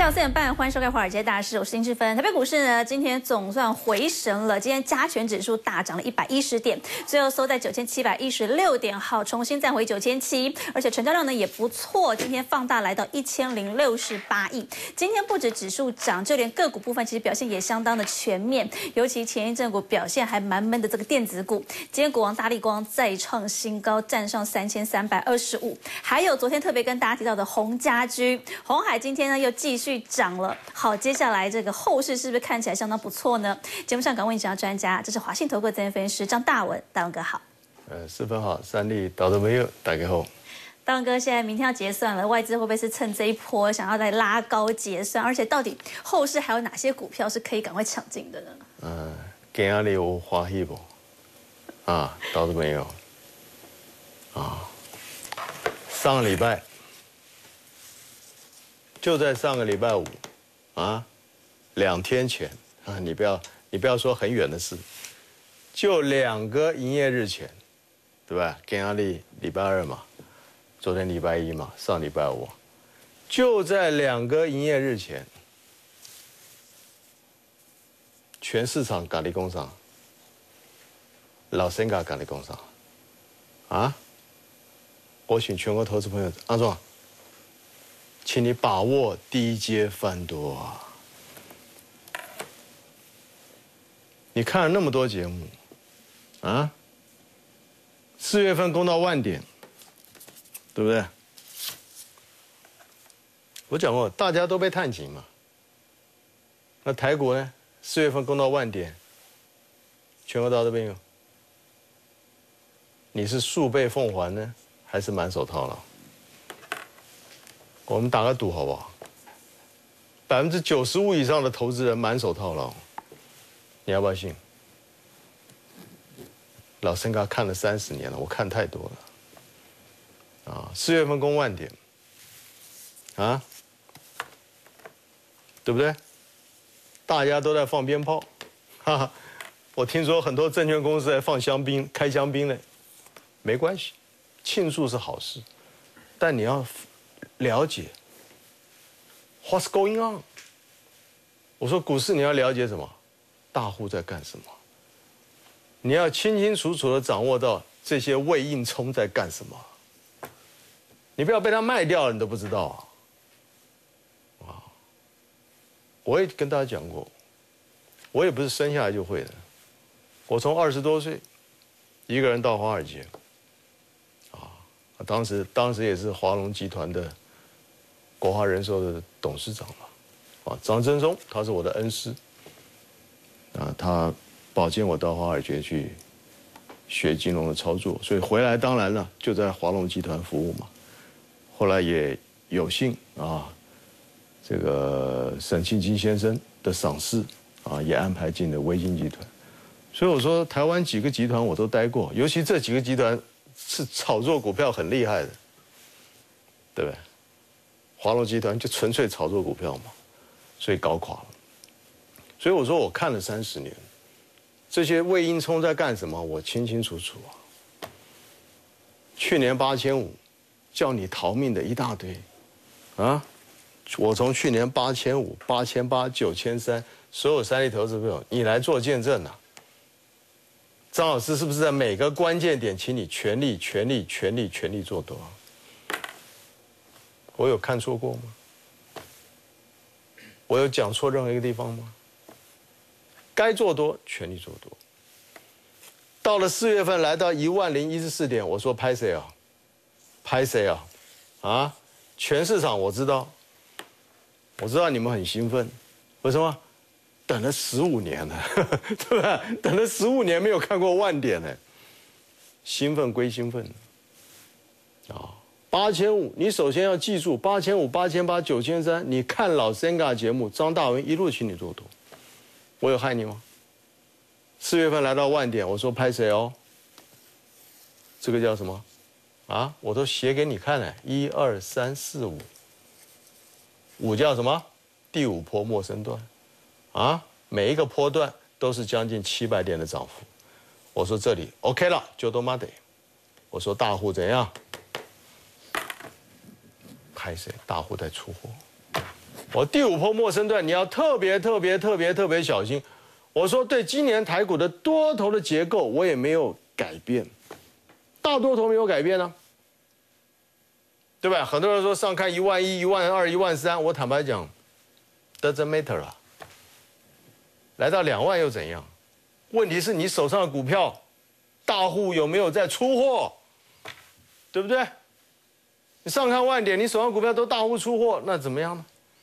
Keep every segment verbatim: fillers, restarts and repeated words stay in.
四点半，欢迎收看《华尔街大事》，我是林志芬。台北股市呢，今天总算回神了。今天加权指数大涨了一百一十点，最后收在九千七百一十六点，好，重新站回九千七。而且成交量呢也不错，今天放大来到一千零六十八亿。今天不止指数涨，就连个股部分其实表现也相当的全面，尤其前一阵股表现还蛮闷的这个电子股，今天国王大立光再创新高，站上三千三百二十五。还有昨天特别跟大家提到的鸿家居、鸿海，今天呢又继续涨了。好，接下来这个后市是不是看起来相当不错呢？节目上敢问一下专家，这是华信投顾资深分析师张大文，大文哥好。 呃，四分好，三立导的朋友大家好。 大文哥，现在明天要结算了，外资会不会是趁这一波想要来拉高结算？而且到底后市还有哪些股票是可以赶快抢进的呢？ 嗯，今天你有欢喜不？啊，导的朋友，啊，上个礼拜。就在上个礼拜五，啊，两天前啊，你不要你不要说很远的事，就两个营业日前，对吧？今天礼礼拜二嘛，昨天礼拜一嘛，上礼拜五，就在两个营业日前，全市场咖喱工厂，老森嘎咖喱工厂，啊，我请全国投资朋友，阿壮。请你把握低阶翻多啊！你看了那么多节目，啊，四月份攻到万点，对不对？我讲过，大家都被探紧嘛。那台股呢？四月份攻到万点，全国到这边有，你是数倍奉还呢，还是满手套牢？我们打个赌好不好？百分之九十五以上的投资人满手套牢，你要不要信？老森嘎看了三十年了，我看太多了。啊，四月份攻万点，啊，对不对？大家都在放鞭炮，哈哈。我听说很多证券公司在放香槟、开香槟呢，没关系，庆祝是好事，但你要了解 ，What's going on？ 我说股市你要了解什么？大户在干什么？你要清清楚楚的掌握到这些未硬冲在干什么。你不要被他卖掉了，你都不知道啊！啊，我也跟大家讲过，我也不是生下来就会的。我从二十多岁，一个人到华尔街，啊，当时当时也是华龙集团的。国华人寿的董事长嘛，啊，张振中他是我的恩师，啊，他保荐我到华尔街去学金融的操作，所以回来当然了就在华龙集团服务嘛。后来也有幸啊，这个沈庆基先生的赏识啊，也安排进了微金集团。所以我说台湾几个集团我都待过，尤其这几个集团是炒作股票很厉害的，对不对？华龙集团就纯粹炒作股票嘛，所以搞垮了。所以我说我看了三十年，这些魏应冲在干什么，我清清楚楚啊。去年八千五，叫你逃命的一大堆，啊，我从去年八千五、八千八、九千三，所有三立投资朋友，你来做见证啊。张老师是不是在每个关键点，请你全力、全力、全力、全力做多？我有看错过吗？我有讲错任何一个地方吗？该做多，全力做多。到了四月份，来到一万零一十四点，我说拍谁啊？拍谁啊？啊！全市场我知道，我知道你们很兴奋，为什么？等了十五年了，对吧？等了十五年没有看过万点呢，兴奋归兴奋，啊。八千五，你首先要记住，八千五、八千八、九千三，你看老森嘎节目，张大文一路请你做多，我有害你吗？四月份来到万点，我说拍谁哦？这个叫什么？啊，我都写给你看了，一二三四五，五叫什么？第五波陌生段，啊，每一个波段都是将近七百点的涨幅。我说这里 OK 了，就都妈得。我说大户怎样？拍谁？大户在出货， 我第五波末升段你要特别特别特别特别小心。我说对今年台股的多头的结构我也没有改变，大多头没有改变呢、啊，对吧？很多人说上看一万一、一万二、一万三，我坦白讲 ，doesn't matter 啊。来到两万又怎样？问题是你手上的股票，大户有没有在出货，对不对？你上看万点，你手上股票都大户出货，那怎么样呢？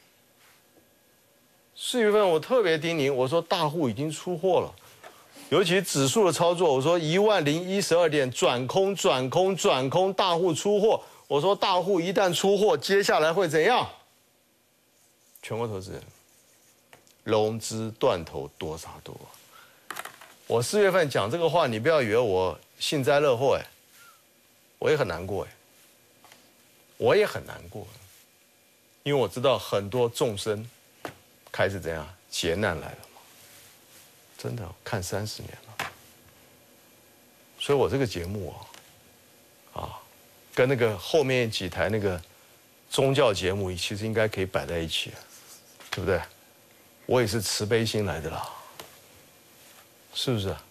四月份我特别叮咛，我说大户已经出货了，尤其指数的操作，我说一万零一十二点转空转空转空，大户出货。我说大户一旦出货，接下来会怎样？全国投资人融资断头多杀多。我四月份讲这个话，你不要以为我幸灾乐祸哎，我也很难过哎，我也很难过，因为我知道很多众生开始怎样劫难来了嘛，真的看三十年了，所以我这个节目啊，啊，跟那个后面几台那个宗教节目其实应该可以摆在一起，对不对？我也是慈悲心来的啦。是不是啊？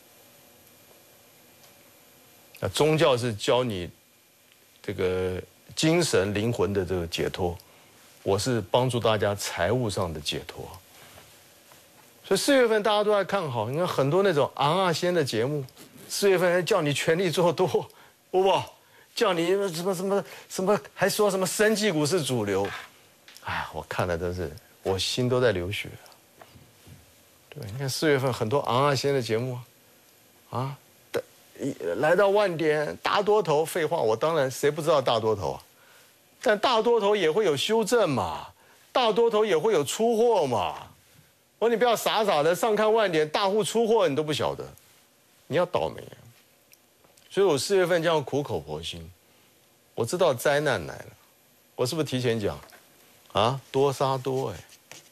那宗教是教你这个精神灵魂的这个解脱，我是帮助大家财务上的解脱。所以四月份大家都在看好，你看很多那种昂啊仙的节目，四月份叫你全力做多，不不，叫你什么什么什么，还说什么生技股是主流，哎，我看了都是我心都在流血。对，你看四月份很多昂啊仙的节目，啊，来到万点大多头，废话，我当然谁不知道大多头啊？但大多头也会有修正嘛，大多头也会有出货嘛。我说你不要傻傻的上看万点，大户出货你都不晓得，你要倒霉啊。所以我四月份这样苦口婆心，我知道灾难来了，我是不是提前讲？啊，多杀多哎。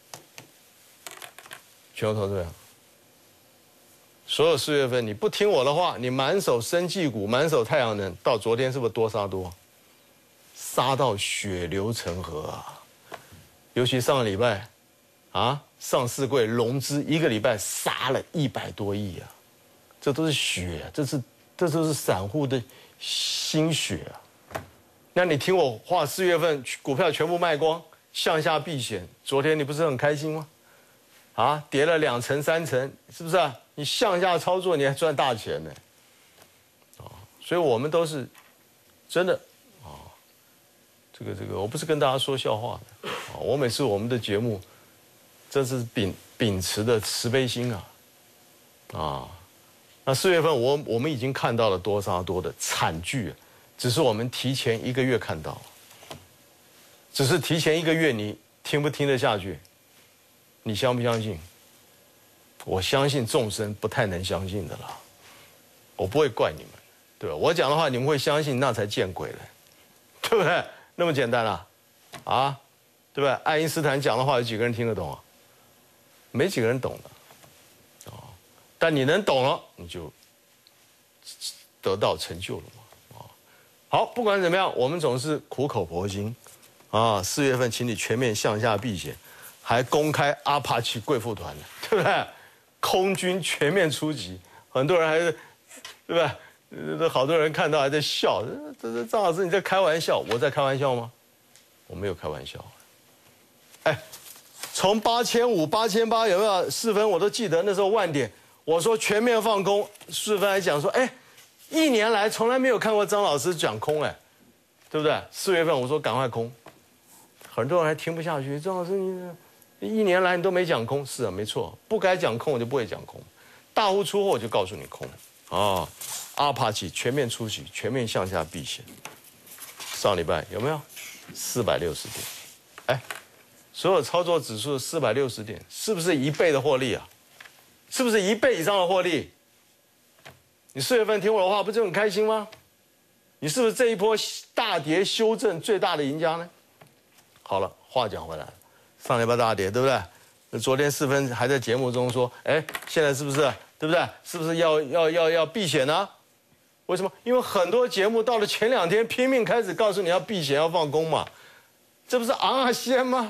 全国投资人，所有四月份你不听我的话，你满手生技股，满手太阳能，到昨天是不是多杀多？杀到血流成河啊！尤其上个礼拜，啊，上市柜融资一个礼拜杀了一百多亿啊，这都是血，这是这都是散户的心血啊！那你听我话，四月份股票全部卖光，向下避险，昨天你不是很开心吗？啊，跌了两成三成，是不是啊？你向下操作，你还赚大钱呢，啊！所以我们都是真的啊，这个这个，我不是跟大家说笑话的啊。我每次我们的节目，这是秉秉持的慈悲心啊，啊！那四月份我我们已经看到了多杀多的惨剧，只是我们提前一个月看到，只是提前一个月你听不听得下去？你相不相信？我相信众生不太能相信的啦，我不会怪你们，对吧？我讲的话你们会相信，那才见鬼了，对不对？那么简单啦，啊，对不对？爱因斯坦讲的话有几个人听得懂啊？没几个人懂的，啊，但你能懂了，你就得到成就了嘛，啊，好，不管怎么样，我们总是苦口婆心，啊，四月份请你全面向下避险。还公开阿帕奇贵妇团的，对不对？空军全面出击，很多人还是，对吧？呃，好多人看到还在笑，这这张老师你在开玩笑，我在开玩笑吗？我没有开玩笑。哎，从八千五、八千八有没有四分？我都记得那时候万点，我说全面放空，四分还讲说，哎，一年来从来没有看过张老师讲空，哎，对不对？四月份我说赶快空，很多人还听不下去，张老师你。一年来你都没讲空，是啊，没错，不该讲空我就不会讲空，大户出货我就告诉你空，啊，阿帕奇全面出击，全面向下避险，上礼拜有没有四百六十点？哎，所有操作指数四百六十点，是不是一倍的获利啊？是不是一倍以上的获利？你四月份听我的话，不就很开心吗？你是不是这一波大跌修正最大的赢家呢？好了，话讲回来了。上礼拜大跌，对不对？那昨天四分还在节目中说，哎，现在是不是对不对？是不是要要要要避险呢？为什么？因为很多节目到了前两天拼命开始告诉你要避险要放空嘛，这不是昂啊仙吗？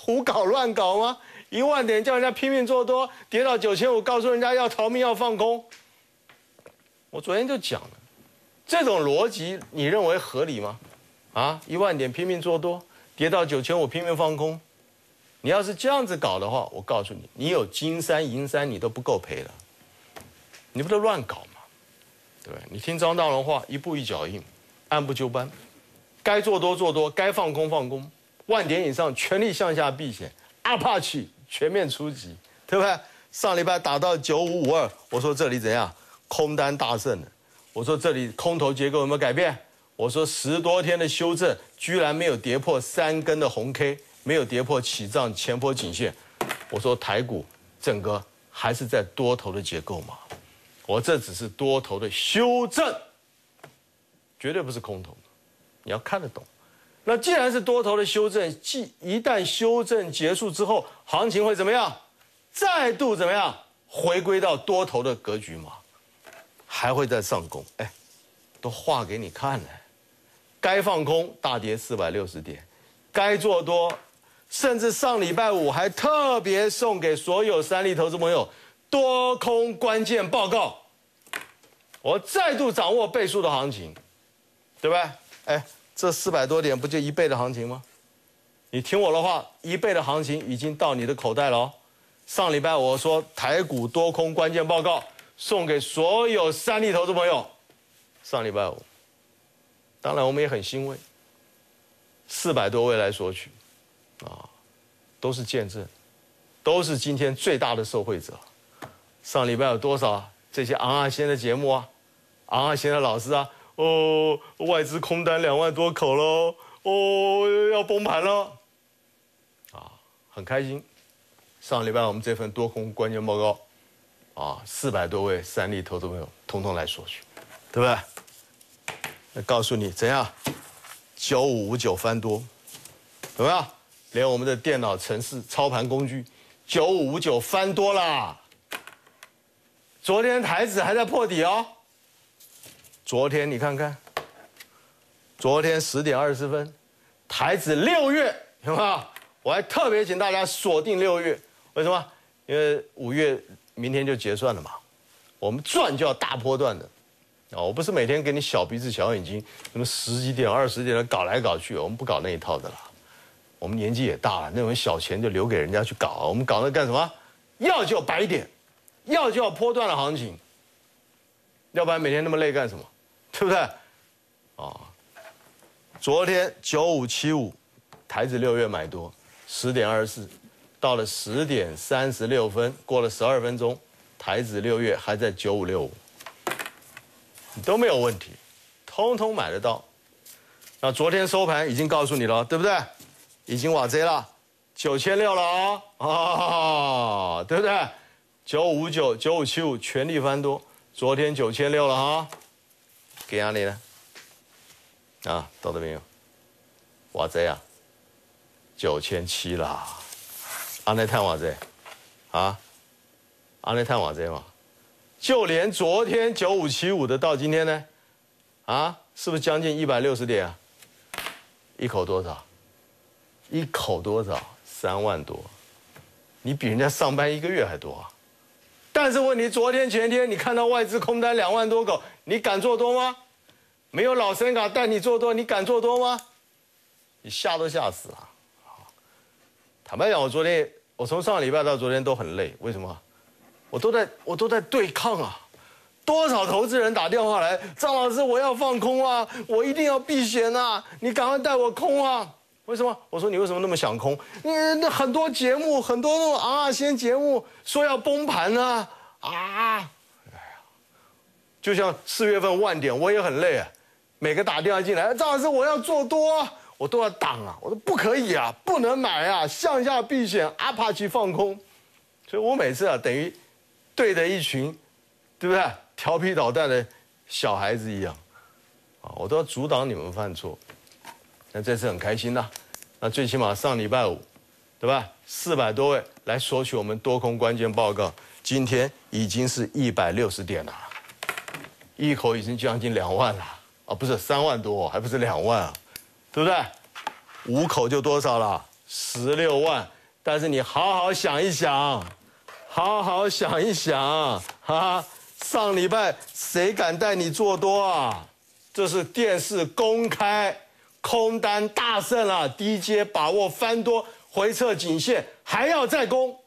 胡搞乱搞吗？一万点叫人家拼命做多，跌到九千五，告诉人家要逃命要放空。我昨天就讲了，这种逻辑你认为合理吗？啊，一万点拼命做多，跌到九千五拼命放空。你要是这样子搞的话，我告诉你，你有金山银山你都不够赔了，你不都乱搞吗？对不对？你听张大龙话，一步一脚印，按部就班，该做多做多，该放空放空，万点以上全力向下避险，阿帕奇全面出击，对不对？上礼拜打到九五五二，我说这里怎样？空单大胜了。我说这里空头结构有没有改变？我说十多天的修正，居然没有跌破三根的红 K， 没有跌破起涨前波颈线。我说台股整个还是在多头的结构嘛，我这只是多头的修正，绝对不是空头，你要看得懂。那既然是多头的修正，既一旦修正结束之后，行情会怎么样？再度怎么样？回归到多头的格局嘛，还会再上攻。哎，都画给你看了。该放空大跌四百六十点，该做多，甚至上礼拜五还特别送给所有三利投资朋友多空关键报告。我再度掌握倍数的行情，对吧？哎，这四百多点不就一倍的行情吗？你听我的话，一倍的行情已经到你的口袋了哦。上礼拜我说台股多空关键报告送给所有三利投资朋友，上礼拜五，当然我们也很欣慰，四百多位来索取，啊，都是见证，都是今天最大的受惠者。上礼拜有多少这些昂啊仙的节目啊，昂啊仙的老师啊，哦，外资空单两万多口喽，哦，要崩盘了，啊，很开心。上礼拜我们这份多空关键报告，啊，四百多位三利投资朋友统统来索取，对不对？那告诉你怎样，九五五九翻多，有没有？连我们的电脑程式操盘工具，九五五九翻多啦。昨天台指还在破底哦。昨天你看看，昨天十点二十分，台指六月，有没有？我还特别请大家锁定六月。为什么？因为五月明天就结算了嘛，我们赚就要大波段的，啊，我不是每天给你小鼻子小眼睛，什么十几点、二十点的搞来搞去，我们不搞那一套的啦。我们年纪也大了，那种小钱就留给人家去搞，我们搞那干什么？要就白点，要就要波段的行情，要不然每天那么累干什么？对不对？啊，昨天九五七五，台指六月买多，十点二十四。到了十点三十六分，过了十二分钟，台指六月还在九五六五，你都没有问题，通通买得到。那昨天收盘已经告诉你了，对不对？已经瓦 Z 了，九千六了哦，啊，对不对？九五九、九五七五全力翻多，昨天九千六了哈，给哪里呢？啊，到这边有，瓦 Z 啊，九千七啦。安内探瓦这，啊，安内探瓦这嘛，就连昨天九五七五的到今天呢，啊，是不是将近一百六十点啊？一口多少？一口多少？三万多，你比人家上班一个月还多啊！但是问题，昨天前天你看到外资空单两万多口，你敢做多吗？没有老森卡带你做多，你敢做多吗？你吓都吓死了。坦白讲，我昨天我从上个礼拜到昨天都很累，为什么？我都在我都在对抗啊！多少投资人打电话来，张老师我要放空啊，我一定要避险啊，你赶快带我空啊！为什么？我说你为什么那么想空？你那很多节目，很多那种昂啊仙节目说要崩盘呢啊！哎呀，就像四月份万点，我也很累啊，每个打电话进来，张老师我要做多啊。我都要挡啊！我说不可以啊，不能买啊，向下避险，阿帕奇放空。所以我每次啊，等于对着一群，对不对？调皮捣蛋的小孩子一样，啊，我都要阻挡你们犯错。那这次很开心呐，那最起码上礼拜五，对吧？四百多位来索取我们多空关键报告，今天已经是一百六十点了，一口已经将近两万了啊，不是三万多，还不是两万啊。对不对？五口就多少了？十六万， 但是你好好想一想，好好想一想啊！上礼拜谁敢带你做多啊？这是电视公开，空单大胜啊，低阶把握翻多，回撤颈线还要再攻。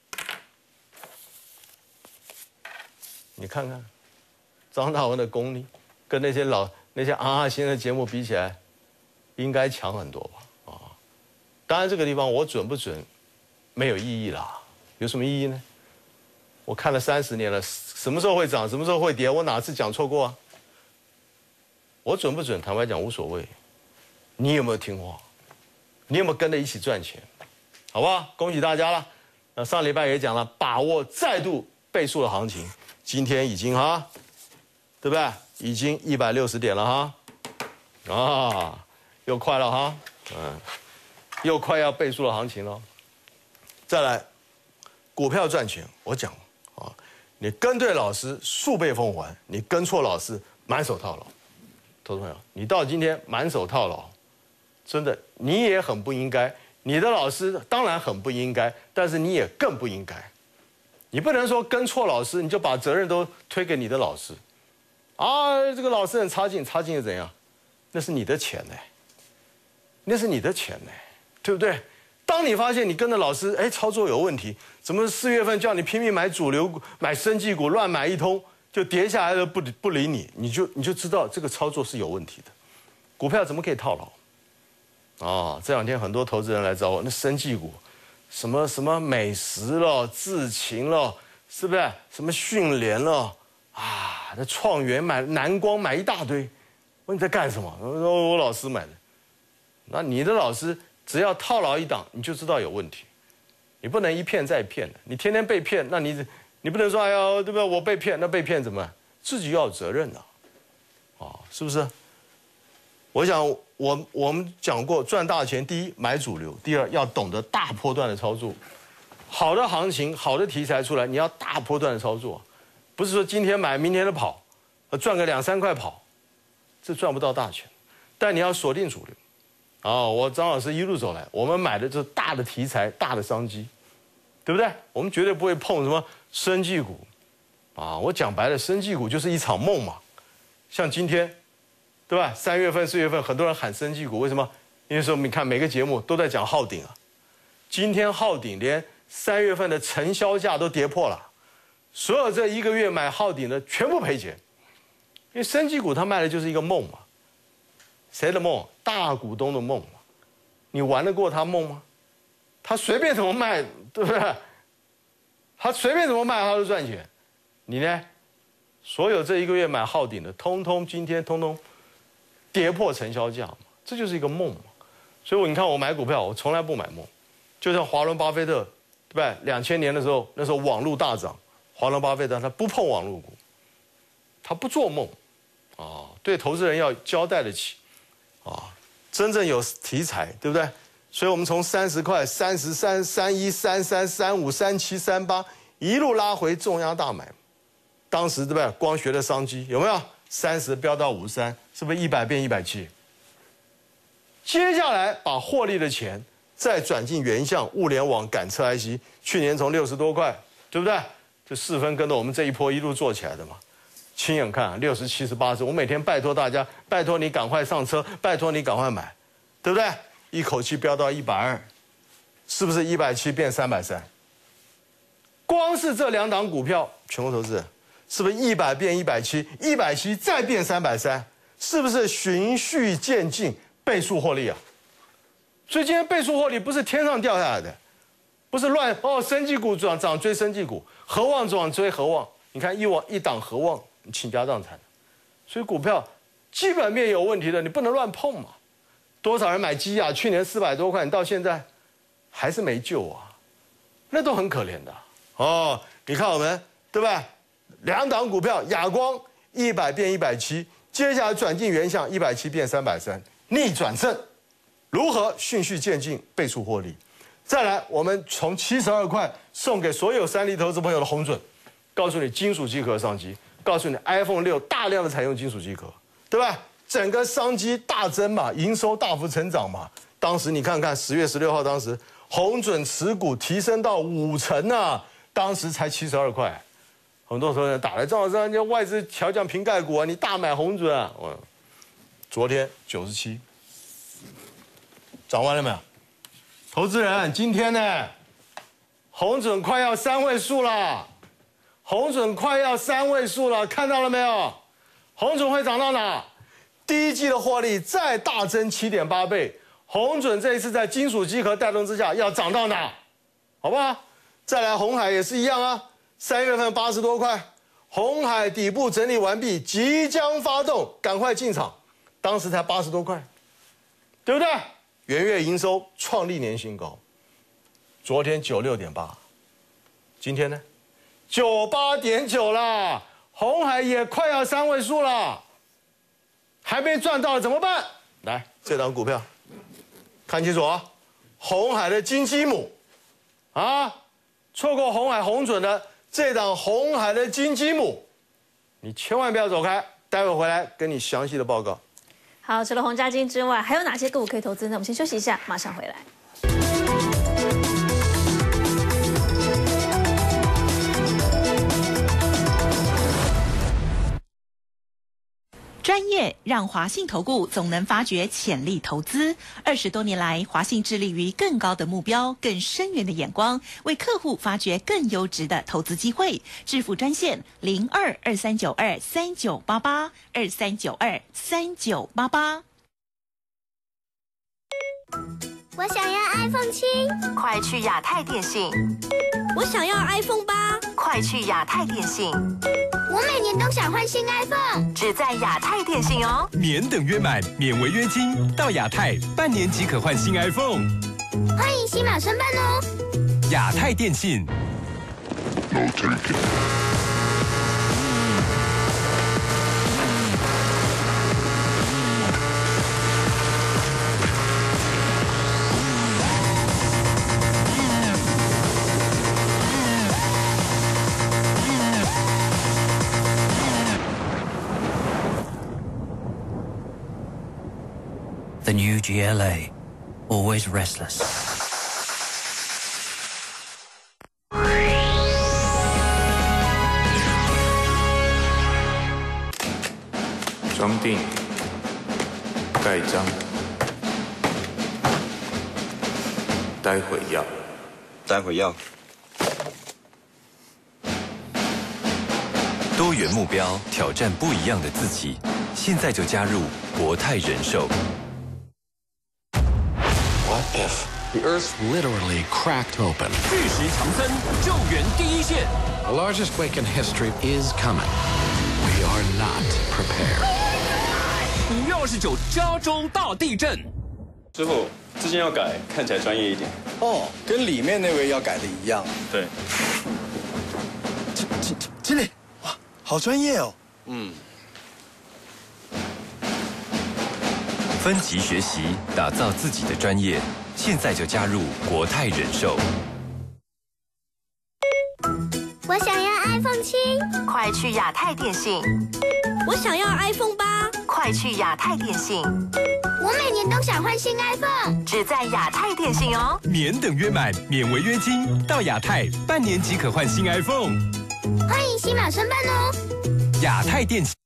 你看看张大文的功力，跟那些老那些啊啊星的节目比起来，应该强很多吧？啊，当然这个地方我准不准？没有意义啦，有什么意义呢？我看了三十年了，什么时候会涨，什么时候会跌，我哪次讲错过啊？我准不准？坦白讲无所谓。你有没有听话？你有没有跟着一起赚钱？好不好？恭喜大家了。那上礼拜也讲了，把握再度倍数的行情，今天已经哈，对不对？已经一百六十点了哈，啊，又快了哈，嗯，又快要倍数的行情了。再来，股票赚钱，我讲啊，你跟对老师数倍奉还，你跟错老师满手套牢。投资朋友，你到今天满手套牢，真的你也很不应该，你的老师当然很不应该，但是你也更不应该。你不能说跟错老师你就把责任都推给你的老师，啊，这个老师很差劲，差劲又怎样？那是你的钱呢，那是你的钱呢，对不对？当你发现你跟着老师，哎，操作有问题，怎么四月份叫你拼命买主流股、买生技股，乱买一通，就跌下来了，不不理你，你就你就知道这个操作是有问题的。股票怎么可以套牢？啊，这两天很多投资人来找我，那生技股，什么什么美食了、智勤了，是不是？什么迅联了，啊，那创元买南光买一大堆，我说你在干什么？我说我老师买的，那你的老师。只要套牢一档，你就知道有问题。你不能一骗再骗的，你天天被骗，那你你不能说哎呀，对不对？我被骗，那被骗怎么办？自己要有责任的，啊，是不是？我想我我们讲过，赚大钱，第一买主流，第二要懂得大波段的操作。好的行情，好的题材出来，你要大波段的操作，不是说今天买，明天的跑，赚个两三块跑，这赚不到大钱。但你要锁定主流。哦，我张老师一路走来，我们买的就是大的题材、大的商机，对不对？我们绝对不会碰什么生技股，啊，我讲白了，生技股就是一场梦嘛。像今天，对吧？三月份、四月份，很多人喊生技股，为什么？因为说你看每个节目都在讲浩鼎啊，今天浩鼎连三月份的成交价都跌破了，所有这一个月买浩鼎的全部赔钱，因为生技股它卖的就是一个梦嘛。谁的梦？大股东的梦嘛，你玩得过他梦吗？他随便怎么卖，对不对？他随便怎么卖，他都赚钱。你呢？所有这一个月买浩鼎的，通通今天通通跌破成交价嘛，这就是一个梦嘛。所以你看我买股票，我从来不买梦。就像华伦巴菲特，对不对？两千年的时候，那时候网络大涨，华伦巴菲特他不碰网络股，他不做梦，啊，对投资人要交代得起。啊，真正有题材，对不对？所以我们从三十块、三十三、三一、三三、三五、三七、三八一路拉回重压大买，当时对不对？光学的商机有没有？三十飙到五十三，是不是一百变一百七？接下来把获利的钱再转进原相、物联网、感测 I C， 去年从六十多块，对不对？就四分跟着我们这一波一路做起来的嘛。亲眼看六十七十八十，我每天拜托大家，拜托你赶快上车，拜托你赶快买，对不对？一口气飙到一百二，是不是一百七变三百三？光是这两档股票，全国投资人是不是一百变一百七，一百七再变三百三？是不是循序渐进，倍数获利啊？所以今天倍数获利不是天上掉下来的，不是乱哦，生技股涨涨追生技股，和旺涨追和旺，你看一往一档和旺。倾家荡产，所以股票基本面有问题的，你不能乱碰嘛。多少人买基亚，去年四百多块，你到现在还是没救啊，那都很可怜的哦。你看我们对吧？两档股票，亚光一百变一百七，接下来转进原相一百七变三百三，逆转胜，如何循序渐进，倍数获利？再来，我们从七十二块送给所有三立投资朋友的红准，告诉你金属机壳商机。告诉你 ，iPhone 六大量的采用金属机壳，对吧？整个商机大增嘛，营收大幅成长嘛，导当时你看看十月十六号，当时红准持股提升到五成啊，当时才七十二块。很多时候打来赵老师，人家外资调降瓶盖股啊，你大买红准啊。我昨天九十七，涨完了没有？投资人，今天呢，红准快要三位数了，红准快要三位数了，看到了没有？红准会涨到哪？第一季的获利再大增 七点八 倍，红准这一次在金属机壳带动之下要涨到哪？好不好？再来红海也是一样啊，三月份八十多块，红海底部整理完毕，即将发动，赶快进场，当时才八十多块，对不对？元月营收创历年新高，昨天九六点八，今天呢九八点九啦，红海也快要三位数了，还没赚到怎么办？来，这档股票看清楚啊，红海的金鸡母啊，错过红海红准的这档红海的金鸡母，你千万不要走开，待会回来跟你详细的报告。 好，除了红家金之外，还有哪些个股可以投资呢？我们先休息一下，马上回来。 专业让华信投顾总能发掘潜力投资。二十多年来，华信致力于更高的目标、更深远的眼光，为客户发掘更优质的投资机会。致富专线零二二三九二三九八八二三九二三九八八。 我想要 iPhone 七， 快去亚太电信。 我想要 iPhone 八， 快去亚太电信。 我每年都想换新 iPhone， 只在亚太电信哦。 年等约满，免违约金，到亚太半年即可换新 iPhone。 欢迎新马申办哦。 亚太电信。No taking. The new G L A, always restless. 装订、盖章，待会要， 待会要。 多元目标，挑战不一样的自己。现在就加入国泰人寿。 What if the Earth literally cracked open? 巨石强森救援第一线。 The largest quake in history is coming. We are not prepared. 五月二十九，加州大地震。 师傅，之前要改，看起来专业一点。 哦，跟里面那位要改的一样。 对。 经经经理，哇，好专业哦。嗯。 分级学习，打造自己的专业。现在就加入国泰人寿。 我想要 iPhone 七， 快去亚太电信。 我想要 iPhone 八， 快去亚太电信。 我每年都想换新 iPhone， 只在亚太电信哦。 年等约满，免违约金，到亚太半年即可换新 iPhone。 欢迎新马申办哦。 亚太电信。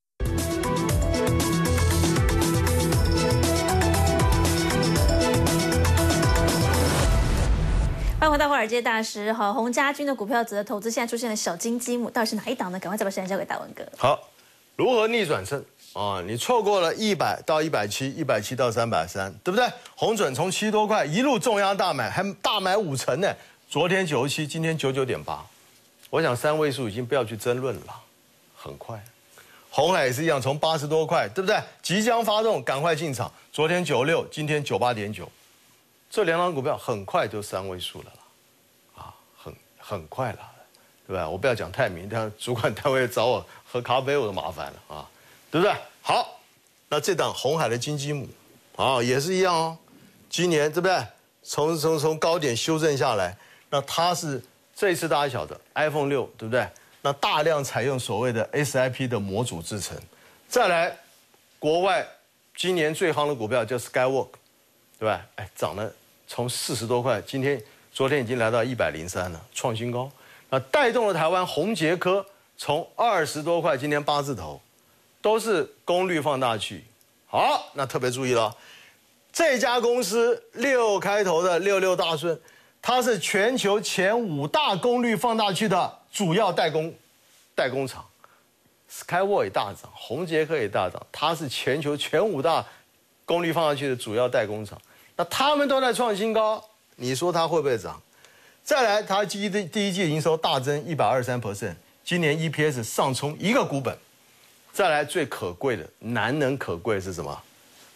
欢迎回到华尔街大师。好，洪家军的股票值得投资，现在出现了小金鸡母，到底是哪一档呢？赶快再把时间交给大文哥。 好，如何逆转胜啊？你错过了一百到一百七，一百七到三百三，对不对？红准从七多块一路重压大买，还大买五成呢。昨天九十七，今天九九点八，我想三位数已经不要去争论了，很快。红海也是一样，从八十多块，对不对？即将发动，赶快进场。昨天九六，今天九八点九。这两档股票很快就三位数了啦，啊，很很快了，对吧？我不要讲太明，但主管单位找我喝咖啡我就麻烦了啊，对不对？好，那这档红海的金鸡母，啊，也是一样哦，今年对不对？从从从高点修正下来，那它是这一次大家晓得 iPhone 六，对不对？那大量采用所谓的 S I P 的模组制成，再来，国外今年最夯的股票叫 Skywork。 对吧？哎，涨了从四十多块，今天昨天已经来到一百零三了，创新高。那带动了台湾宏捷科从二十多块，今天八字头，都是功率放大器。好，那特别注意了，这家公司六开头的六六大顺，它是全球前五大功率放大器的主要代工代工厂。Skyward 也大涨，宏捷科也大涨，它是全球前五大功率放大器的主要代工厂。那他们都在创新高，你说它会不会涨？再来，它第一第一季营收大增一百二十三 percent， 今年 E P S 上冲一个股本。再来，最可贵的、难能可贵的是什么？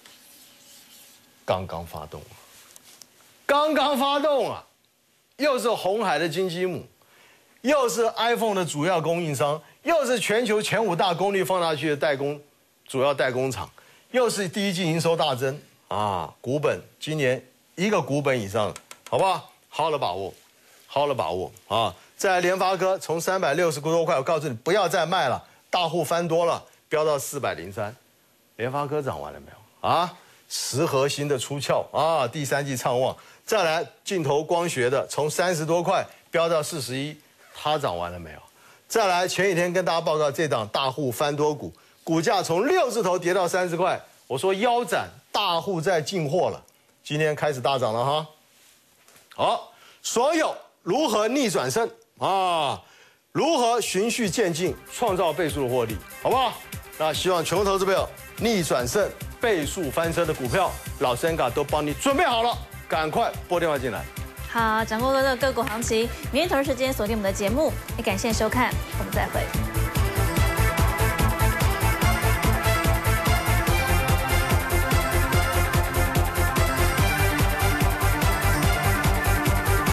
刚刚发动，刚刚发动啊！又是鸿海的金鸡母，又是 iPhone 的主要供应商，又是全球前五大功率放大器的代工主要代工厂，又是第一季营收大增啊！股本今年一个股本以上，好不好？好了把握，好了把握啊！再来，联发科从三百六十多块，我告诉你不要再卖了。大户翻多了，飙到四百零三，联发科涨完了没有啊？十核心的出鞘啊，第三季畅旺。再来，镜头光学的从三十多块飙到四十一，它涨完了没有？再来，前几天跟大家报告这档大户翻多股，股价从六字头跌到三十块，我说腰斩，大户在进货了，今天开始大涨了哈。好，所有如何逆转胜啊？如何循序渐进，创造倍数的获利，好不好？那希望全国投资朋友逆转胜、倍数翻车的股票，老森嘎都帮你准备好了，赶快拨电话进来。 好，掌握了个股行情，明天同一时间锁定我们的节目，也感谢收看，我们再会。